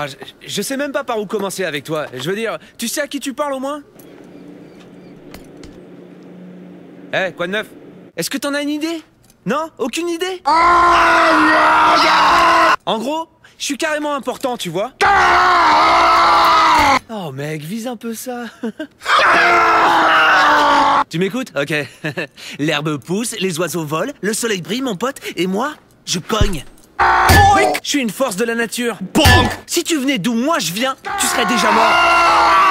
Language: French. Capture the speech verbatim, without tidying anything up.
Ah, je, je sais même pas par où commencer avec toi. Je veux dire, tu sais à qui tu parles au moins? Eh, hey, quoi de neuf? Est-ce que t'en as une idée? Non? Aucune idée? En gros, je suis carrément important, tu vois? Oh mec, vise un peu ça. Tu m'écoutes? Ok. L'herbe pousse, les oiseaux volent, le soleil brille mon pote, et moi, je cogne. Je suis une force de la nature. Bonk. Si tu venais d'où moi je viens, tu serais déjà mort.